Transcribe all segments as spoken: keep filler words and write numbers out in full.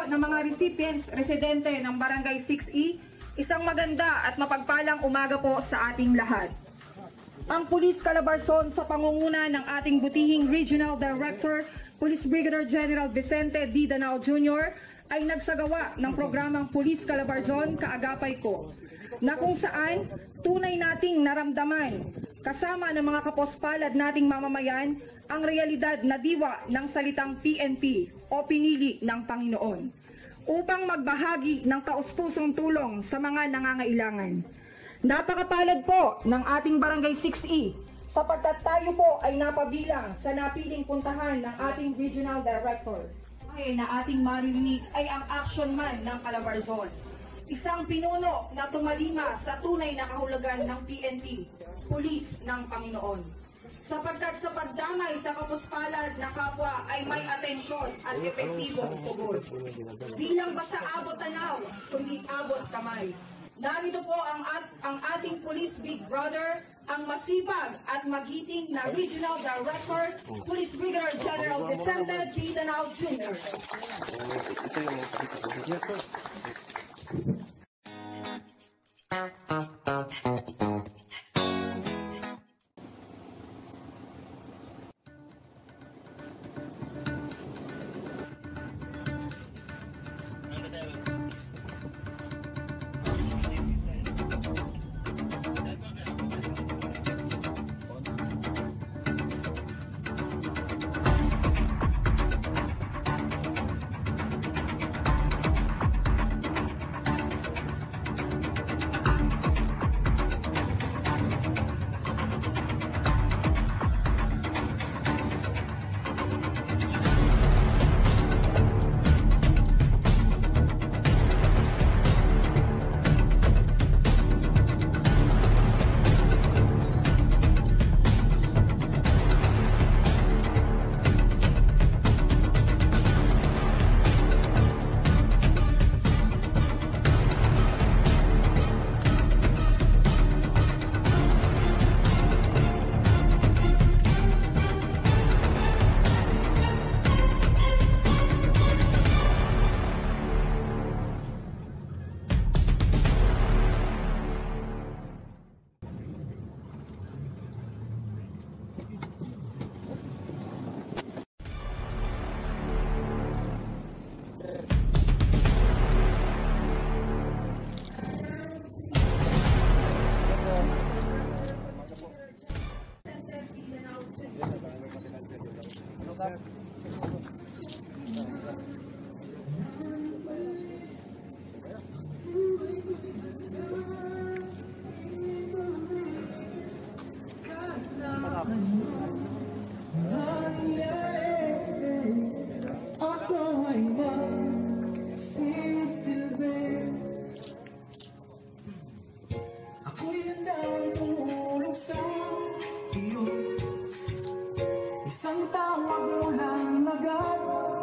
ng mga recipients, residente ng Barangay six E, isang maganda at mapagpalang umaga po sa ating lahat. Ang Police Calabarzon sa pangunguna ng ating butihing Regional Director, Police Brigadier General Vicente D. Danao Junior ay nagsagawa ng programang Police Calabarzon Kaagapay Ko, na kung saan tunay nating naramdaman kasama ng mga kapospalad nating mamamayan ang realidad na diwa ng salitang P N P o pinili ng Panginoon upang magbahagi ng taus-pusong tulong sa mga nangangailangan. Napakapalad po ng ating Barangay six E sapagkat tayo po ay napabilang sa napiling puntahan ng ating Regional Director. Ay na ating maririnig ay ang action man ng Calabarzon. Isang pinuno na tumalima sa tunay na kahulugan ng P N P, Pulis ng Panginoon. Sapagkat sa pagdamay sa kapuspalad na kapwa ay may atensyon at epektibong tugon. Di lang basta abot tanaw, kundi abot kamay. Narito po ang, at, ang ating Police Big Brother, ang masipag at magiting na Regional Director, Police Brigadier General Vicente D. Danao Junior Isang tawag mo lang agad,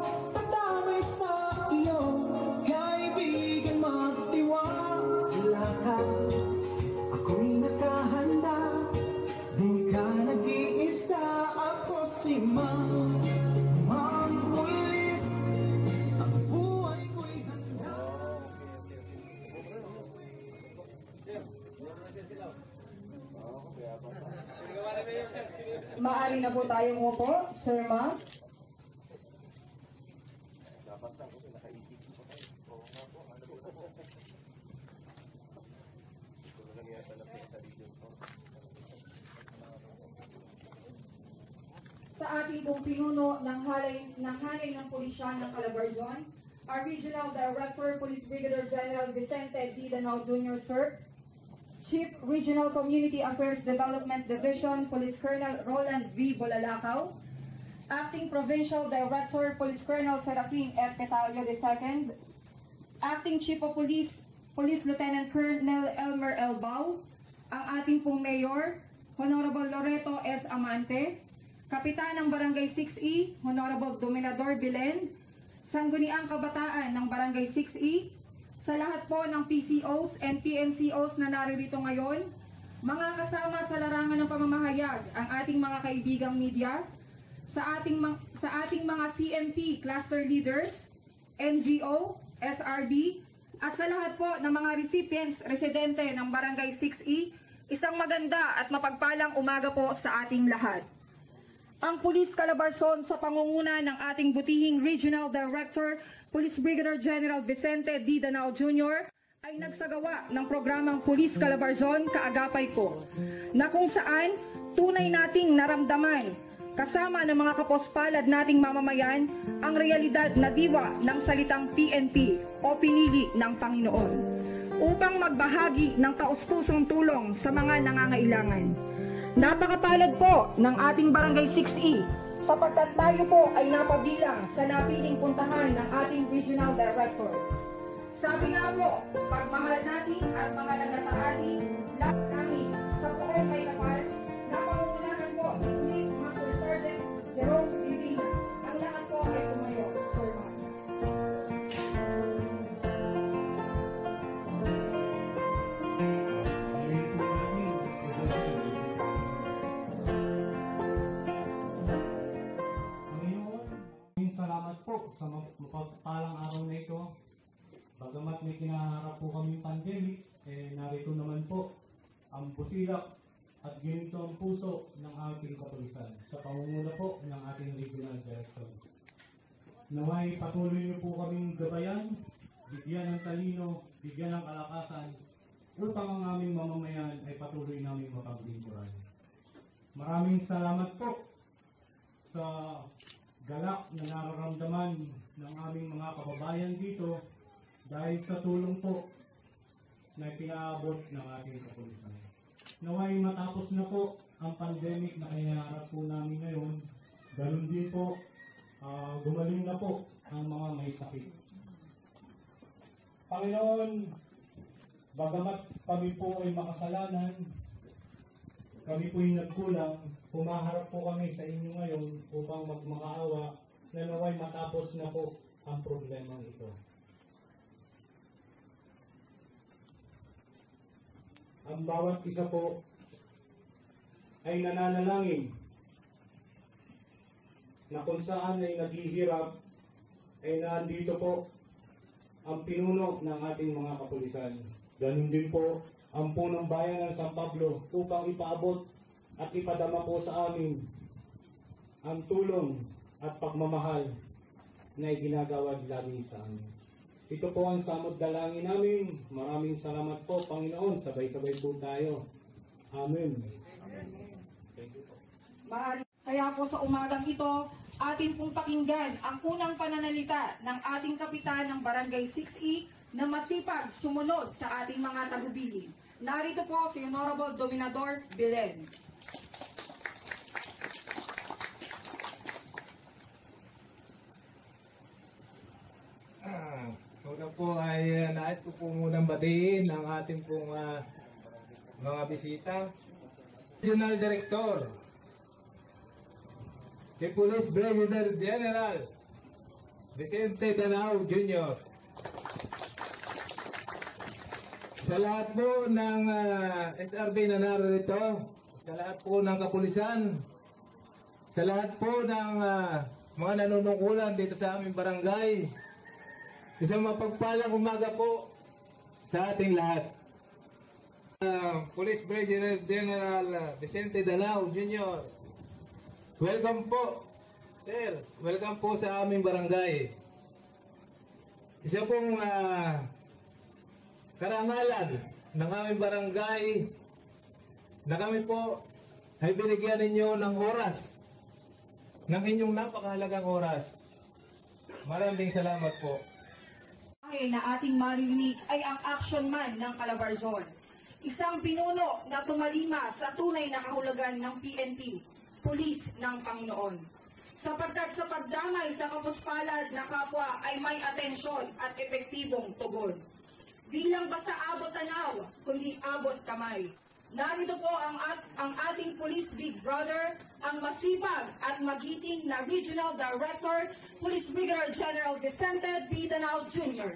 tatamay sa iyo, kaibigan magtiwala ka. Ako'y nakahanda, di ka nag-iisa, ako si Ma'am, Ma'am Pulis, ang buhay ko'y handa. Maaari na po tayong upo, Sir Ma. Sa ating pong pinuno ng halay ng halay ng pulisya ng Calabarzon, our Regional Director, Police Brigadier General Vicente D. Danao Junior Sir, Chief Regional Community Affairs Development Division, Police Colonel Roland V. Bolalakaw, Acting Provincial Director, Police Colonel Serafin F. Petalio the second, Acting Chief of Police, Police Lieutenant Colonel Elmer L. Bau, ang ating pong Mayor, Honorable Loreto S. Amante, Kapitan ng Barangay six E, Honorable Dominador Bilen, Sangguniang Kabataan ng Barangay six E, sa lahat po ng P C Os and P N C Os na naririto ngayon, mga kasama sa larangan ng pamamahayag, ang ating mga kaibigang media, sa ating, sa ating mga C M P cluster leaders, N G O, S R B, at sa lahat po ng mga recipients, residente ng Barangay six E, isang maganda at mapagpalang umaga po sa ating lahat. Ang Pulis Calabarzon sa pangunguna ng ating butihing Regional Director, Police Brigadier General Vicente D. Danao Junior ay nagsagawa ng programang Pulis Calabarzon Kaagapay po, na kung saan tunay nating naramdaman kasama ng mga kapospalad nating mamamayan ang realidad na diwa ng salitang P N P o pinili ng Panginoon upang magbahagi ng taus-pusong tulong sa mga nangangailangan. Napakapalad po ng ating Barangay six E sapagkat tayo po ay napabilang sa napiling puntahan ng ating Regional Director. Sabi nga po, pagmahal natin at mahalaga sa atin, lahat namin sa buong may kapal, na pangunahan po ni Police Master Sergeant Jerome Divina. Ang lahat po ay tumayo, Sir Mark. Panginoon, salamat po sa mapagpalang araw na ito. Bagamat may kinaharap po kaming pandemic, eh narito naman po ang busilak at ginito ang puso ng ating kapulisan sa pangunguna po ng ating Regional Director. Naway patuloy niyo po kaming gabayan, bigyan ng talino, bigyan ng kalakasan, upang ang aming mamamayan ay patuloy namin mapaglingkuran. Maraming salamat po sa galak na nararamdaman ng aming mga kababayan dito dahil sa tulong po na pinaabot ng ating kapulisan. Naway matapos na po ang pandemic na kinaharap po namin ngayon, ganun din po, uh, gumaling na po ang mga may sakit. Panginoon, bagamat kami po ay makasalanan, kami po ay nagkulang, pumaharap po kami sa inyo ngayon upang magmakaawa na naway matapos na po ang problemang ito. Ang bawat isa po ay nananalangin na kung saan ay naghihirap ay nandito po ang pinuno ng ating mga kapulisan. Ganun din po ang punong bayan ng San Pablo upang ipaabot at ipadama po sa amin ang tulong at pagmamahal na iginagawad lagi sa amin. Ito po ang samot dalangin namin. Maraming salamat po, Panginoon. Sabay-sabay po tayo. Amen. Thank you po. Kaya po sa umagang ito, atin pong pakinggan ang unang pananalita ng ating kapitan ng Barangay six E na masipag sumunod sa ating mga tagubilin. Narito po si Honorable Dominador Belen. Una po ay uh, nais ko po munang batiin ang ating pong uh, mga bisita. Regional Director, si Police Brigadier General Vicente Danao Junior Sa lahat po ng uh, S R B na narito, sa lahat po ng kapulisan, sa lahat po ng uh, mga nanunungkulan dito sa aming barangay, isang mapagpalang umaga po sa ating lahat. Uh, Police Brigadier General Vicente Danao Junior Welcome po, sir. Welcome po sa aming barangay. Isa pong uh, karangalan ng aming barangay na kami po ay binigyan ninyo ng oras, ng inyong napakahalagang oras. Maraming salamat po. Na ating maririnig ay ang action man ng Calabarzon. Isang pinuno na tumalima sa tunay na kahulugan ng P N P, Pulis ng Panginoon. Sapagkat sa pagdamay sa kapuspalad na kapwa ay may atensyon at epektibong tugon. Di lang basta abot tanaw, kundi abot kamay. Narito po ang, at, ang ating Police Big Brother, ang masipag at magiting na Regional Director, Police Brigadier General Vicente D. Danao Junior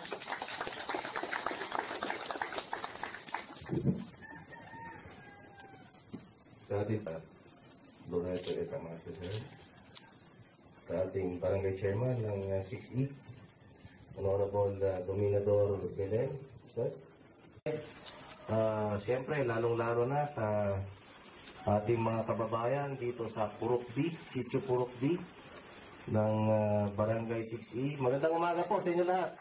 Sa ating Lorna Teresa Marquez, sa ating Barangay Chairman ng uh, six E, Honorable uh, Dominador Belen. Sir. Uh, Siyempre, lalong-laro na sa ating mga kababayan dito sa Purok B, Sitio Purok B ng uh, Barangay six E. Magandang umaga po sa inyo lahat.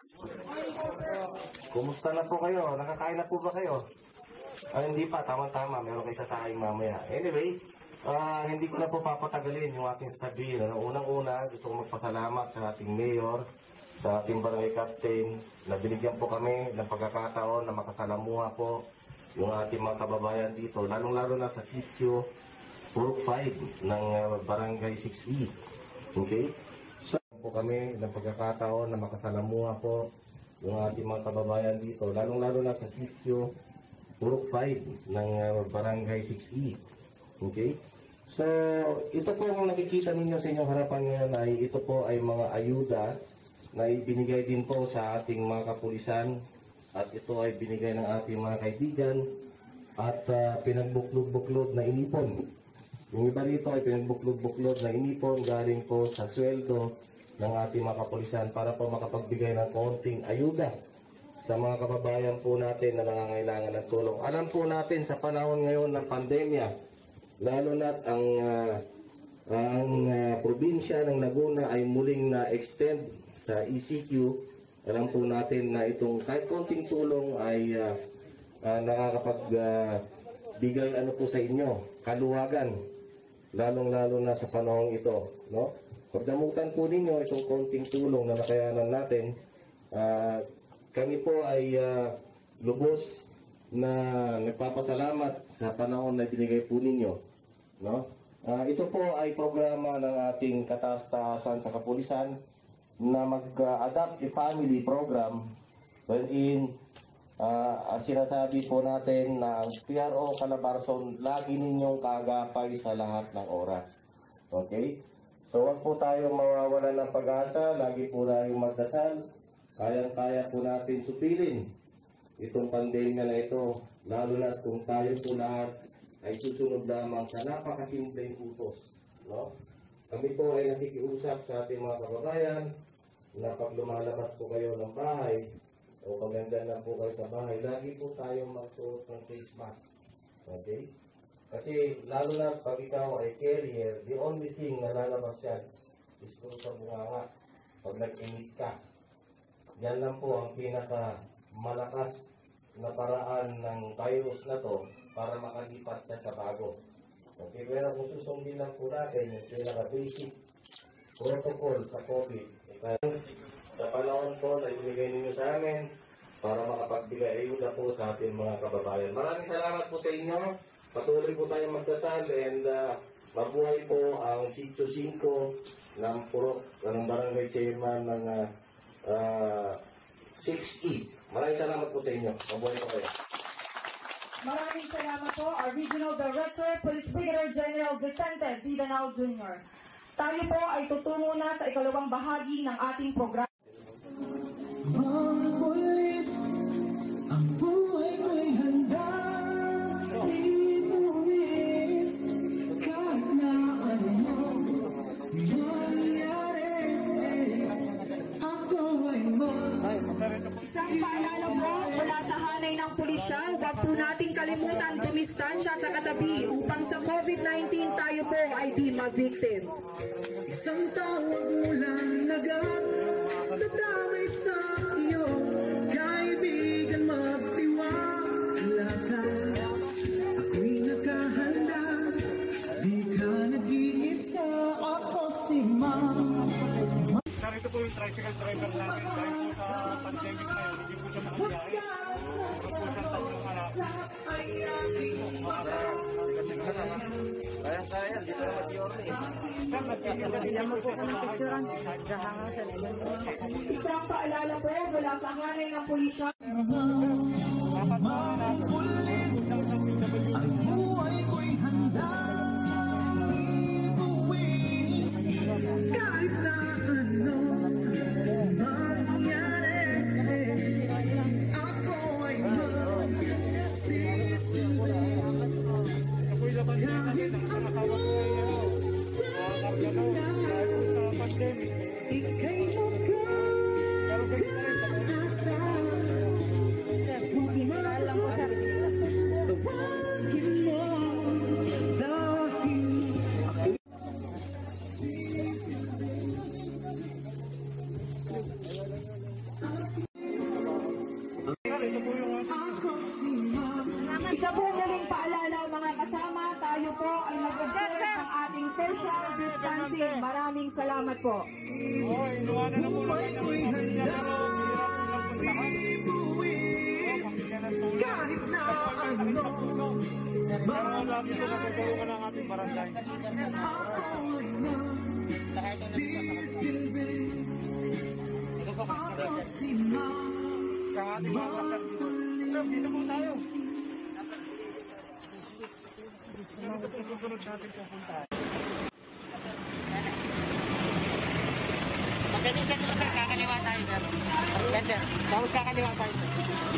Kumusta na po kayo? Nakakain na po ba kayo? Ay, hindi pa. Tama-tama. Meron kayo sasahin mamaya. Anyway, uh, hindi ko na po papatagalin yung aking sasabihin. Ano, unang-una, gusto ko magpasalamat sa ating mayor, sa ating barangay captain, na binigyan po kami ng pagkakataon na makasalamuha po yung ating mga kababayan dito, lalong-lalo na sa sitio Purok five ng uh, Barangay six E. Okay? So, po kami ng pagkakataon na makasalamuha po yung ating mga kababayan dito, lalong-lalo na sa sitio Purok five ng uh, Barangay six E. Okay? So, ito po ang nakikita ninyo sa inyong harapan ngayon ay ito po ay mga ayuda na ibinigay din po sa ating mga kapulisan, at ito ay binigay ng ating mga kaibigan at uh, pinagbuklod-buklod na inipon. Yung iba rito ay pinagbuklod-buklod na inipon galing po sa sweldo ng ating mga kapulisan para po makapagbigay ng konting ayuda sa mga kababayan po natin na nangangailangan ng tulong. Alam po natin sa panahon ngayon ng pandemya, lalo na ang uh, ang uh, probinsya ng Laguna ay muling na-extend sa E C Q. Alam po natin na itong kahit konting tulong ay uh, uh, nakakapagbigay uh, ano po sa inyo, kaluwagan, lalong-lalo na sa panahong ito, no? Pagdamutan po ninyo itong konting tulong na nakayanan natin. Uh, kami po ay uh, lubos na nagpapasalamat sa panahon na binigay po ninyo, no? Uh, ito po ay programa ng ating kataas-taasan sa kapulisan na mag-adapt a family program wherein uh, sinasabi po natin na ang P R O Calabarzon lagi ninyong kaagapay sa lahat ng oras. Okay? So wag po tayong mawawalan ng pag-asa, lagi po tayong magdasal, kayang-kaya po natin supilin itong pandemya na ito, lalo na kung tayo po lahat ay susunod lamang sa napakasimpleng utos. No? Kami po ay nakikiusap sa ating mga kababayan na pag lumalabas po kayo ng bahay o pag nandyan lang po kayo sa bahay, lagi po tayong magsuot ng face mask. Okay? Kasi lalo na pag ikaw ay carrier, the only thing na lalabas yan is kung sa bunganga. Pag nag-emit ka, yan lang po ang pinaka malakas na paraan ng virus na to para makalipat siya sa bago. Okay, pero kung susundin lang po natin yung pinaka-basic protocol sa COVID, sa panahon po na ibigay ninyo sa amin para makapagbigay ayuda po sa ating mga kababayan. Maraming salamat po sa inyo. Patuloy po tayong magdasal and uh, mabuhay po ang Sitio cinco ng Purok, ng Barangay Chairman ng uh, uh, six E. Maraming salamat po sa inyo. Mabuhay po kayo. Maraming salamat po, our Regional Director, Police Brigadier General Vicente D. Danao Junior Tayo po ay tutungo na sa ikalawang bahagi ng ating programa. Mga pulis, ang buhay ko'y handa. Inuwis, kahit na ano mangyari, ako ay mag- Isang paalala po mula sa hanay ng pulisya, huwag po nating kalimutan dumistansya sa katabi upang sa COVID nineteen tayo po ay di mag-victim. Isang tawag mulang lagat, dadamay sa iyo, kaibigan magtiwala ka. Ako'y nakahanda, di ka nag-iisa, ako si Ma'am. Sir, ito po yung tricycle driver natin. Dahil po sa pandemic na yun, hindi po siya makabiyahe. Ito po siyang tatlong anak. Kaya-kaya, dito na mag-yorni. Sir, nagkikita mo po ng picturean. Isang paalala po mula sa hanay ng pulisya. Mga pulis, ang buhay ko'y handa. Inuwis, kahit na ano mangyari, ako ay magsisilbi. Ako'y laban niya kasi Kahit nang ako sa Dahil po sa pandemic. ika'y Pero ganito rin po. Oo, inuwanan na po namin ang mga pamilya, pero hirap po lang puntahan. Oo, pamilya ng tulong. Kahit na ano. Pero lagi po natutulungan ng ating barangay. Sa ating mga pasar dito. Sir, dito po tayo. Dito po susunod natin pupunta. Pagdating sa dito, sir, kakaliwa tayo, sir. Yan, sir. Tapos kakaliwa tayo, sir.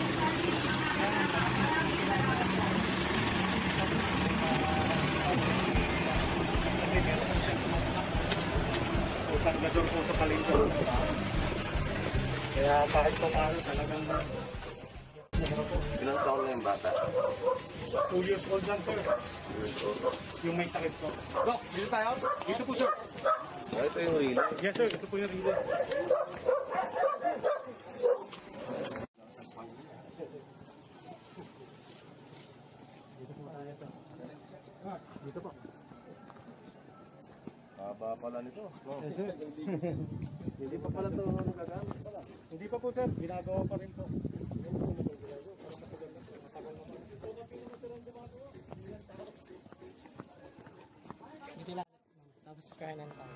Kargador po sa Kalinga. Kaya kahit pa paano talagang Ilang taon na yung bata? two years old lang, sir. Yung may sakit po. Dok, dito tayo? Dito po, sir. Ah, ito yung relay. Yes, sir. Ito po yung relay. Haba pala nito. Hindi pa pala ito nagagamit pala. Hindi pa po, sir. Ginagawa pa rin po. Dito lang. Tapos kanan tayo.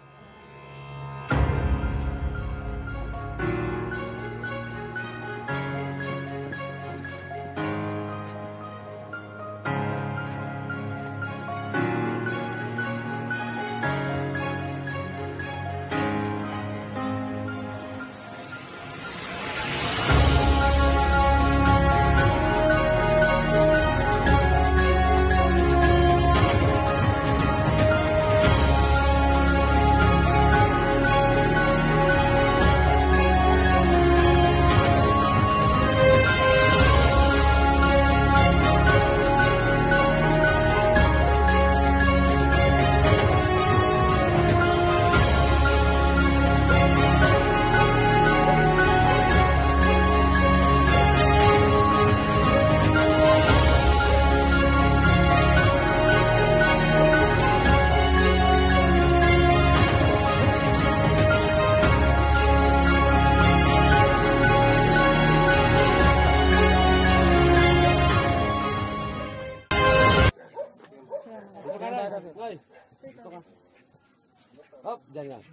Hop, dyan yan.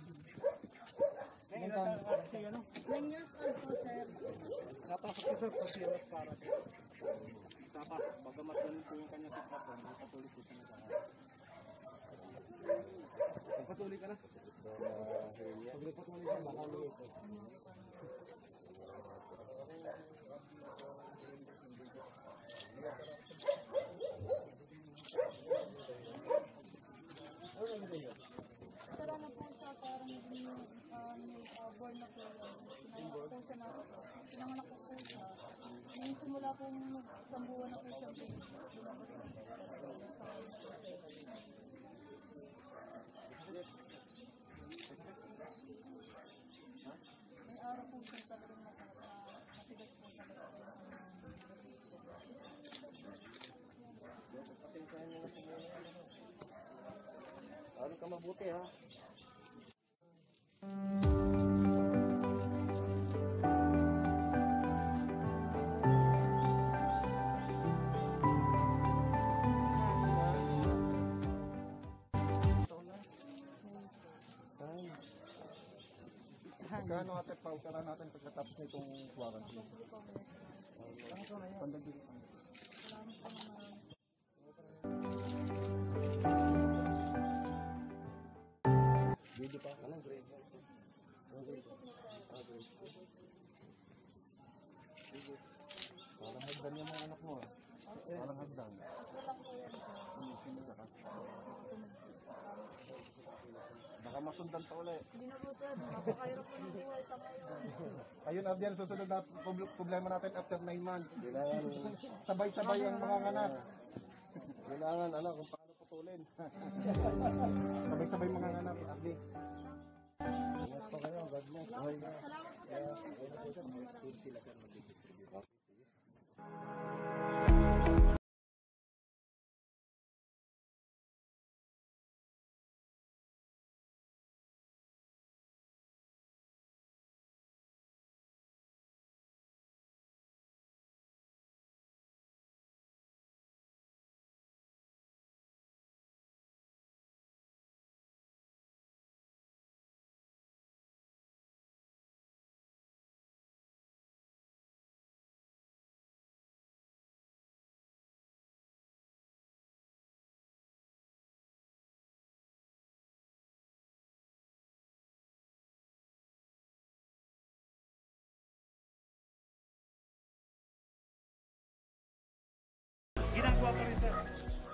nine years old po, sir. Napasok ko, sir, kasi yung para. Tapos, bagamat ganun po yung kanyang sitwasyon, patuloy po siya nag-aaral. Pagpatuloy ka na. Pag nagpatuloy ka, baka may ito. Tara na po siya, parang naging uh, born na po. Pinanganak po siya na, pinanganak po po siya. Nung simula po isang buwan na po siya. May araw po siya talagang matigas po talaga. Ano ka mabuti ha? Kano ate, pautara natin pagkatapos nitong quarantine. Pandagin. Dito pa, anong grade? Anong grade? Ah, grade. Sige. Parang hagdan yung mga anak mo ah. Parang hagdan. Sumisa ka. Baka masundan pa ulit. Hindi na po, sir. Napakahirap po ng buhay sa ngayon. Ayun, Abdiel, susunod na prob- problema natin after nine months. Kailangan, Sabay-sabay ang mga anak. kailangan alam kung paano putulin. Sabay-sabay mga anak, Abdi. Ingat pa kayo, God bless. Salamat po, sir. Kapwa pa rin sir.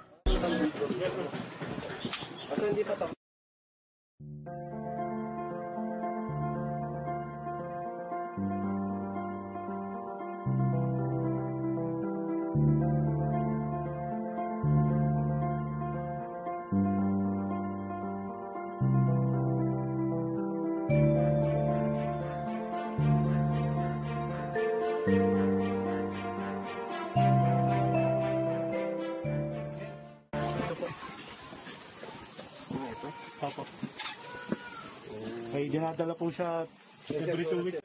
At hindi pa tapos. Opo. May dinadala po siya every two weeks.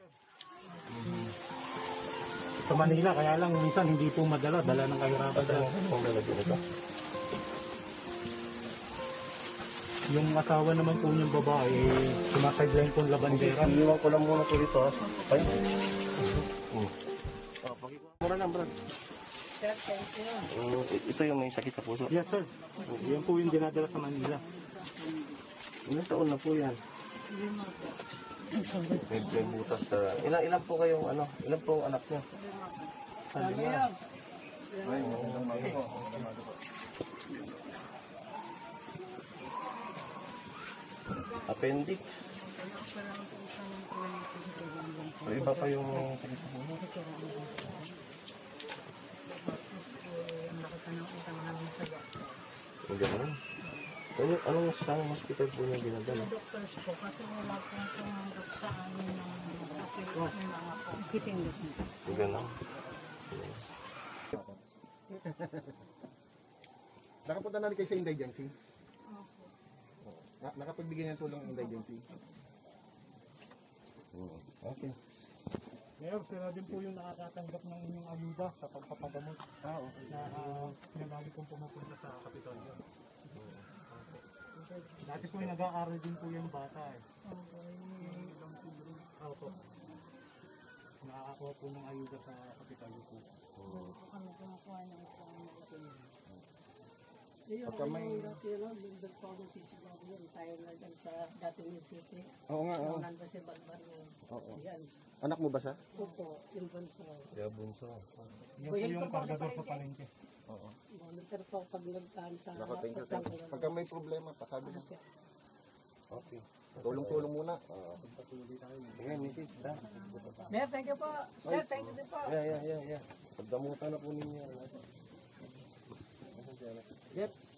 Sa Manila, kaya lang minsan hindi po madala, dala ng kahirapan. Kung lalagyan ito. Yung asawa naman po niyang babae, sumaside-line po ang labandera. Iniwan ko lang muna po dito ha. Ay. Hmm. Oh, pakikuha muna lang, Brad. Uh, ito yung may sakit sa puso. Yes sir, yan po yung dinadala sa Manila. Ilang taon na po yan? May, may butas sa... Ilan, ilan po kayong ano? Ilan po ang anak niyo? Lima. Ay, appendix. O, iba pa yung sakit sa puso. Ang gano'n. Ano, anong saan hospital po niya ginagano? Doctors po, kasi wala pong tumandok sa amin ng kasi ng mga po. Kitindos na. Ang gano'n. Nakapunta na rin kayo sa indigency? Na, nakapagbigay ng tulong ng indigency? Okay. Mayor, sila din po yung nakakatanggap ng inyong ayuda sa pagpapagamot. Ah, okay. Na uh, pinagali kong pumupunta sa Kapitolyo. Dati po yung nag-aaral din po yung bata eh. Opo. Nakakakuha po ng ayuda sa Kapitolyo po. Kami kumukuha ng malaki. Pagka may... Tayo na dyan sa dating city. Oo nga, oo. Nandun si Balban yun. Oo. Yan. Anak mo ba siya? Opo, yung bunso. Kaya bunso. Yan po yung kargador sa palengke. Oo. Monitor po pag nagtaan sa... Nakatingin ka. Pagka may problema, pasabi mo. Okay. Tulong-tulong muna. Ayan, misis. Ha? Mayor, thank you po. Sir, thank you din po. Yeah, yeah, yeah, yeah. Pagdamutan na po ninyo. Yep.